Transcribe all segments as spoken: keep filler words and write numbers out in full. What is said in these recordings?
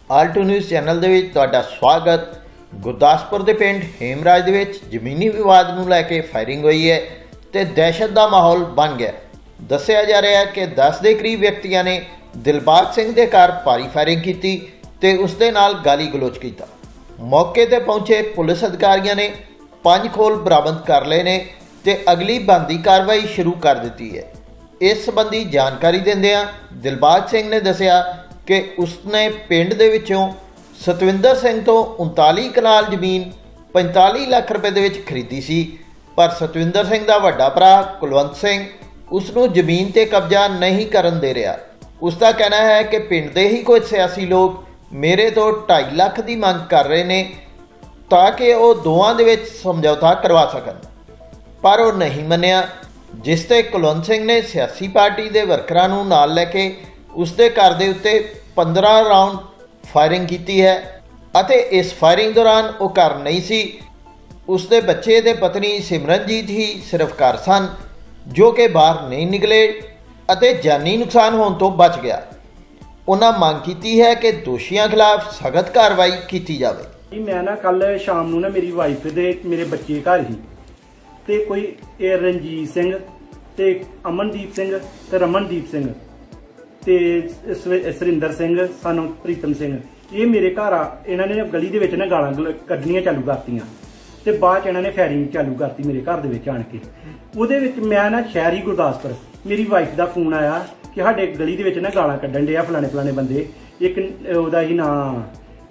Alto news channel ਦੇ ਵਿੱਚ ਤੁਹਾਡਾ ਸਵਾਗਤ। ਗੁਰਦਾਸਪੁਰ ਦੇ ਪਿੰਡ ਹੇਮਰਾਜ ਦੇ ਵਿੱਚ ਜ਼ਮੀਨੀ ਵਿਵਾਦ ਨੂੰ ਲੈ ਕੇ ਫਾਇਰਿੰਗ ਹੋਈ ਹੈ ਤੇ ਦਹਿਸ਼ਤ ਦਾ ਮਾਹੌਲ ਬਣ ਗਿਆ। ਦੱਸਿਆ ਜਾ ਰਿਹਾ ਹੈ ਕਿ ਦਸ ਦੇ ਕਰੀਬ ਵਿਅਕਤੀਆਂ ਨੇ ਦਿਲਬਾਗ ਸਿੰਘ ਦੇ ਘਰ ਭਾਰੀ ਫਾਇਰਿੰਗ ਕੀਤੀ ਤੇ ਉਸ ਦੇ ਨਾਲ ਗਾਲੀ ਗਲੋਚ ਕੀਤਾ। ਮੌਕੇ ਤੇ ਪਹੁੰਚੇ ਪੁਲਿਸ ਅਧਿਕਾਰੀਆਂ ਨੇ ਪੰਜ ਖੋਲ ਬਰਾਮਦ ਕਰ ਲਏ ਨੇ ਤੇ ਅਗਲੀ ਬਣਦੀ ਕਾਰਵਾਈ ਸ਼ੁਰੂ ਕਰ ਦਿੱਤੀ ਹੈ। ਇਸ ਸੰਬੰਧੀ ਜਾਣਕਾਰੀ ਦਿੰਦਿਆਂ ਦਿਲਬਾਗ ਸਿੰਘ ਨੇ ਦੱਸਿਆ ਕਿ ਉਸਨੇ ਪਿੰਡ ਦੇ ਵਿੱਚੋਂ ਸਤਵਿੰਦਰ ਸਿੰਘ ਤੋਂ ਉਨਤਾਲੀ ਕਨਾਲ ਜ਼ਮੀਨ ਪੰਤਾਲੀ ਲੱਖ ਰੁਪਏ ਦੇ ਵਿੱਚ ਖਰੀਦੀ ਸੀ, ਪਰ ਸਤਵਿੰਦਰ ਸਿੰਘ ਦਾ ਵੱਡਾ ਭਰਾ ਕੁਲਵੰਤ ਸਿੰਘ ਉਸ ਨੂੰ ਜ਼ਮੀਨ ਤੇ ਕਬਜ਼ਾ ਨਹੀਂ ਕਰਨ ਦੇ ਰਿਹਾ। ਉਸ ਦਾ ਕਹਿਣਾ ਹੈ ਕਿ ਪਿੰਡ ਦੇ ਹੀ ਕੁਝ ਸਿਆਸੀ ਲੋਕ ਮੇਰੇ ਤੋਂ ਢਾਈ ਲੱਖ ਦੀ ਮੰਗ ਕਰ ਰਹੇ ਨੇ ਤਾਂ ਕਿ ਉਹ ਦੋਵਾਂ ਦੇ ਵਿੱਚ ਸਮਝੌਤਾ ਕਰਵਾ ਸਕਣ, ਪਰ ਉਹ ਨਹੀਂ ਮੰਨਿਆ, ਜਿਸ ਤੇ ਕੁਲਵੰਤ ਸਿੰਘ ਨੇ ਸਿਆਸੀ ਪਾਰਟੀ ਦੇ ਵਰਕਰਾਂ ਨੂੰ ਨਾਲ ਲੈ ਕੇ ਉਸ ਦੇ ਘਰ ਦੇ ਉੱਤੇ ਪੰਦਰਾਂ ਰਾਊਂਡ ਫਾਇਰਿੰਗ ਕੀਤੀ ਹੈ ਅਤੇ ਇਸ ਫਾਇਰਿੰਗ ਦੌਰਾਨ ਉਹ ਘਰ ਨਹੀਂ ਸੀ। ਉਸ ਦੇ ਬੱਚੇ ਦੇ ਪਤਨੀ ਸਿਮਰਨਜੀਤ ਹੀ ਸਿਰਫ ਘਰ ਸਨ, ਜੋ ਕਿ ਬਾਹਰ ਨਹੀਂ ਨਿਕਲੇ ਅਤੇ ਜਾਨੀ ਨੁਕਸਾਨ ਹੋਣ ਤੋਂ ਬਚ ਗਿਆ। ਉਹਨਾਂ ਮੰਗ ਕੀਤੀ ਹੈ ਕਿ ਦੋਸ਼ੀਆਂ ਖਿਲਾਫ ਸਖਤ ਕਾਰਵਾਈ ਕੀਤੀ ਜਾਵੇ। ਮੈਂ ਨਾ ਕੱਲ ਸ਼ਾਮ ਨੂੰ ਨਾ ਮੇਰੀ ਵਾਈਫ ਦੇ ਮੇਰੇ ਬੱਚੇ ਘਰ ਹੀ ਤੇ ਕੋਈ ਇਹ ਰਣਜੀਤ ਸਿੰਘ ਤੇ ਅਮਨਦੀਪ ਸਿੰਘ ਤੇ ਰਮਨਦੀਪ ਸਿੰਘ ਤੇ ਸੁਰਿੰਦਰ ਸਿੰਘ ਸਾਨੂੰ ਪ੍ਰੀਤਮ ਸਿੰਘ ਇਹ ਮੇਰੇ ਘਰ ਆ। ਇਹਨਾਂ ਨੇ ਗਲੀ ਦੇ ਵਿੱਚ ਨਾ ਗਾਲਾਂ ਕੱਢਣੀਆਂ ਚਾਲੂ ਕਰਤੀਆਂ ਤੇ ਬਾਅਦ ਚ ਇਹਨਾਂ ਨੇ ਫਾਇਰਿੰਗ ਚਾਲੂ ਕਰਤੀ ਮੇਰੇ ਘਰ ਦੇ ਵਿੱਚ ਆਣ ਕੇ। ਉਹਦੇ ਵਿੱਚ ਮੈਂ ਨਾ ਸ਼ਹਿਰ ਹੀ ਗੁਰਦਾਸਪੁਰ ਮੇਰੀ ਵਾਈਫ ਦਾ ਫੋਨ ਆਇਆ ਕਿ ਸਾਡੇ ਗਲੀ ਦੇ ਵਿੱਚ ਨਾ ਗਾਲਾਂ ਕੱਢਣ ਡਿਆ ਫਲਾਣੇ ਫਲਾਣੇ ਬੰਦੇ। ਇੱਕ ਉਹਦਾ ਹੀ ਨਾਂ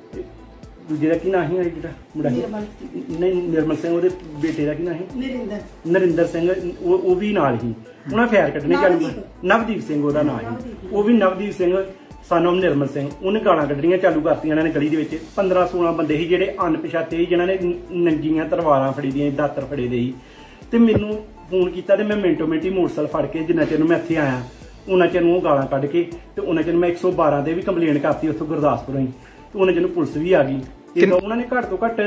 ਦੂਜੇ ਦਾ ਕੀ ਨਾਂ ਸੀ ਜਿਹੜਾ ਮੁੰਡਾ ਨਹੀਂ ਨਿਰਮਲ ਸਿੰਘ, ਉਹਦੇ ਬੇਟੇ ਦਾ ਕੀ ਨਾਂ ਸੀ ਨਰਿੰਦਰ ਨਰਿੰਦਰ ਸਿੰਘ, ਉਹ ਉਹ ਵੀ ਨਾਲ ਹੀ ਉਹਨਾਂ ਫੈਰ ਕੱਢਣੇ ਚਾਲੂ। ਨਵਦੀਪ ਸਿੰਘ ਉਹਦਾ ਨਾਂ ਸੀ, ਉਹ ਵੀ ਨਵਦੀਪ ਸਿੰਘ ਸਾਨੂੰ ਨਿਰਮਲ ਸਿੰਘ, ਉਹਨੇ ਗਾਲਾਂ ਕੱਢਣੀਆਂ ਚਾਲੂ ਕਰਤੀਆਂ ਇਹਨਾਂ ਨੇ ਗਲੀ ਦੇ ਵਿੱਚ। ਪੰਦਰਾਂ ਸੋਲਾਂ ਬੰਦੇ ਸੀ ਜਿਹੜੇ ਅਣਪਛਾਤੇ ਸੀ, ਜਿਨ੍ਹਾਂ ਨੇ ਨੰਗੀਆਂ ਤਲਵਾਰਾਂ ਫੜੀ ਦੀਆਂ, ਦਾਤਰ ਫੜੇ ਦੇ ਸੀ। ਤੇ ਮੈਨੂੰ ਫੋਨ ਕੀਤਾ ਤੇ ਮੈਂ ਮਿੰਟੋ ਮਿੰਟੀ ਮੋਟਰਸਾਈਕਲ ਫੜ ਕੇ ਜਿੰਨਾ ਚਿਰ ਨੂੰ ਮੈਂ ਇੱਥੇ ਆਇਆ ਉਹਨਾਂ ਚਿਰ ਨੂੰ ਉਹ ਗਾਲਾਂ ਕੱਢ ਕੇ ਤੇ ਉਹਨਾਂ ਚਿਰ ਮੈਂ ਇੱਕ ਸੌ ਬਾਰਾਂ ਤੇ ਵੀ ਕੰਪਲੇਂਟ ਕਰਤੀ ਉੱਥੋਂ ਗੁਰਦਾਸਪੁਰੋਂ ਹੀ, ਤੇ ਉਹਨਾਂ ਚਿਰ ਨੂੰ ਪੁਲਿਸ ਵੀ ਆ ਗਈ। ਤੇ ਉਹਨਾਂ ਨੇ ਘੱਟ ਤੋਂ ਘੱਟ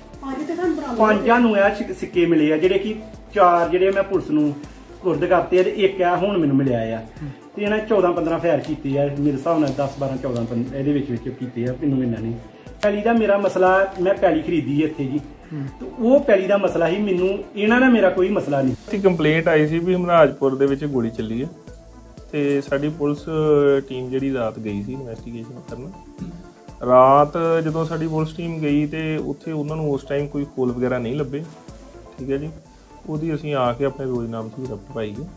ਪੰਜਾਂ ਨੂੰ ਆ ਸਿੱਕੇ ਮਿਲੇ ਆ, ਜਿਹੜੇ ਕਿ ਚਾਰ ਜਿਹੜੇ ਮੈਂ ਪੁਲਿਸ ਨੂੰ ਸਪੁਰਦ ਕਰਤੇ ਆ ਤੇ ਇੱਕ ਆ ਹੁਣ ਮੈਨੂੰ ਮਿਲਿਆ ਆ। ਤੇ ਇਹਨਾਂ ਚੌਦਾਂ ਪੰਦਰਾਂ ਫਾਇਰ ਕੀਤੇ ਆ, ਮੇਰੇ ਹਿਸਾਬ ਨਾਲ ਦਸ ਬਾਰਾਂ ਚੌਦਾਂ ਇਹਦੇ ਵਿੱਚ ਵਿੱਚ ਕੀਤੇ ਆ। ਮੈਨੂੰ ਇਹਨਾਂ ਨੇ ਪੈਲੀ ਦਾ ਮੇਰਾ ਮਸਲਾ, ਮੈਂ ਪੈਲੀ ਖਰੀਦੀ ਇੱਥੇ ਜੀ, ਤੇ ਉਹ ਪੈਲੀ ਦਾ ਮਸਲਾ ਹੀ, ਮੈਨੂੰ ਇਹਨਾਂ ਨਾਲ ਮੇਰਾ ਕੋਈ ਮਸਲਾ ਨਹੀਂ। ਕੰਪਲੇਂਟ ਆਈ ਸੀ ਵੀ ਹਮਰਾਜਪੁਰ ਦੇ ਵਿੱਚ ਗੋਲੀ ਚੱਲੀ ਹੈ ਤੇ ਸਾਡੀ ਪੁਲਿਸ ਟੀਮ ਜਿਹੜੀ ਰਾਤ ਗਈ ਸੀ ਇਨਵੈਸਟੀਗੇਸ਼ਨ ਕਰਨ। ਰਾਤ ਜਦੋਂ ਸਾਡੀ ਪੁਲਿਸ ਟੀਮ ਗਈ ਤੇ ਉੱਥੇ ਉਹਨਾਂ ਨੂੰ ਉਸ ਟਾਈਮ ਕੋਈ ਖੋਲ ਵਗੈਰਾ ਨਹੀਂ ਲੱਭੇ, ਠੀਕ ਹੈ ਜੀ। ਉਹਦੀ ਅਸੀਂ ਆ ਕੇ ਆਪਣੇ ਰੋਜ਼ਨਾਮੇ 'ਚ ਰਪਟ ਪਾਈ ਗਏ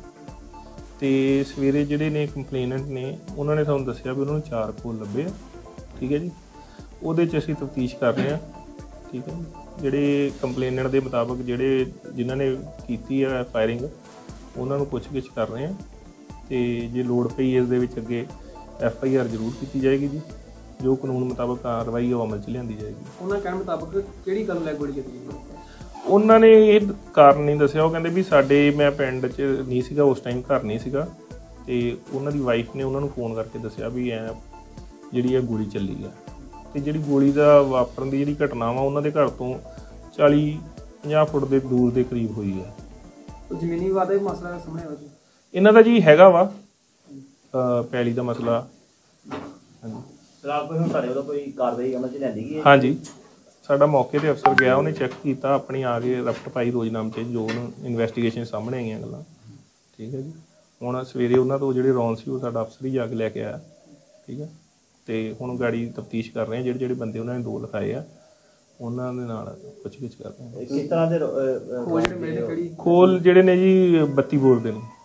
ਤੇ ਸਵੇਰੇ ਜਿਹੜੇ ਨੇ ਕੰਪਲੇਨੈਂਟ ਨੇ ਉਹਨਾਂ ਨੇ ਸਾਨੂੰ ਦੱਸਿਆ ਵੀ ਉਹਨਾਂ ਨੂੰ ਚਾਰ ਖੋਲ ਲੱਭੇ ਆ, ਠੀਕ ਹੈ ਜੀ। ਉਹਦੇ 'ਚ ਅਸੀਂ ਤਫਤੀਸ਼ ਕਰ ਰਹੇ ਹਾਂ, ਠੀਕ ਹੈ। ਜਿਹੜੇ ਕੰਪਲੇਨੈਂਟ ਦੇ ਮੁਤਾਬਕ ਜਿਹੜੇ ਜਿਨ੍ਹਾਂ ਨੇ ਕੀਤੀ ਹੈ ਫਾਇਰਿੰਗ ਉਹਨਾਂ ਨੂੰ ਪੁੱਛਗਿੱਛ ਕਰ ਰਹੇ ਹਾਂ ਤੇ ਜੇ ਲੋੜ ਪਈ ਇਸ ਦੇ ਵਿੱਚ ਅੱਗੇ ਐਫ ਆਈ ਆਰ ਜ਼ਰੂਰ ਕੀਤੀ ਜਾਏਗੀ ਜੀ। ਜੋ ਕਾਨੂੰਨ ਮੁਤਾਬਕ ਕਾਰਵਾਈ ਉਹ ਅਮਲ 'ਚ ਲਿਆਂਦੀ ਜਾਏਗੀ। ਉਹਨਾਂ ਕਹਿਣ ਮੁਤਾਬਕ ਕਿਹੜੀ ਗੱਲ ਲੈ ਗੋਲੀ ਚੱਲੀ? ਉਹਨਾਂ ਨੇ ਇਹ ਕਾਰਨ ਨਹੀਂ ਦੱਸਿਆ। ਉਹ ਕਹਿੰਦੇ ਵੀ ਸਾਡੇ ਮੈਂ ਪਿੰਡ 'ਚ ਨਹੀਂ ਸੀਗਾ ਉਸ ਟਾਈਮ, ਘਰ ਨਹੀਂ ਸੀਗਾ, ਤੇ ਉਹਨਾਂ ਦੀ ਵਾਈਫ ਨੇ ਉਹਨਾਂ ਨੂੰ ਫੋਨ ਕਰਕੇ ਦੱਸਿਆ ਵੀ ਐ ਜਿਹੜੀ ਇਹ ਗੋਲੀ ਚੱਲੀ ਆ। ਤੇ ਜਿਹੜੀ ਗੋਲੀ ਦਾ ਵਾਪਰਨ ਦੀ ਜਿਹੜੀ ਘਟਨਾ ਵਾ ਉਹਨਾਂ ਦੇ ਘਰ ਤੋਂ ਚਾਲੀ ਪੰਜਾਹ ਫੁੱਟ ਦੇ ਦੂਰ ਦੇ ਕਰੀਬ ਹੋਈ ਹੈ। ਜ਼ਮੀਨੀ ਵਿਵਾਦ ਦਾ ਮਸਲਾ ਸਾਹਮਣੇ ਆਇਆ ਜੀ ਇਹਨਾਂ ਦਾ ਜੀ ਹੈਗਾ ਵਾ ਪੈਲੀ ਦਾ ਮਸਲਾ। ਹਾਂਜੀ ਫਿਲਹਾਲ ਕੋਈ ਹੁਣ ਸਾਡੇ ਵੱਲੋਂ ਕੋਈ ਕਾਰਵਾਈ ਅਮਲ 'ਚ ਲਿਆਂਦੀ ਗਈ ਹੈ? ਹਾਂਜੀ, ਸਾਡਾ ਮੌਕੇ 'ਤੇ ਅਫਸਰ ਗਿਆ, ਉਹਨੇ ਚੈੱਕ ਕੀਤਾ, ਆਪਣੀ ਆ ਕੇ ਰਪਟ ਪਾਈ ਰੋਜ਼ਨਾਮੇ 'ਚ ਜੋ ਉਹਨੂੰ ਇਨਵੈਸਟੀਗੇਸ਼ਨ ਸਾਹਮਣੇ ਆਈਆਂ ਗੱਲਾਂ, ਠੀਕ ਹੈ ਜੀ। ਹੁਣ ਸਵੇਰੇ ਉਹਨਾਂ ਤੋਂ ਜਿਹੜੇ ਰੌਂਦ ਸੀ ਉਹ ਸਾਡਾ ਅਫਸਰ ਹੀ ਜਾ ਕੇ ਲੈ ਕੇ ਆਇਆ, ਠੀਕ ਹੈ। ਤੇ ਹੁਣ ਗਾੜੀ ਤਫਤੀਸ਼ ਕਰ ਰਹੇ ਹਾਂ, ਜਿਹੜੇ ਜਿਹੜੇ ਬੰਦੇ ਉਹਨਾਂ ਨੇ ਦੋ ਲਿਖਾਏ ਆ ਉਹਨਾਂ ਦੇ ਨਾਲ ਪੁੱਛਗਿੱਛ ਕਰ ਰਹੇ ਹਾਂ। ਕਿਸ ਤਰ੍ਹਾਂ ਦੇ ਖੋਲ ਜਿਹੜੇ ਨੇ ਜੀ ਬੱਤੀ ਬੋਰ ਦੇ ਨੇ।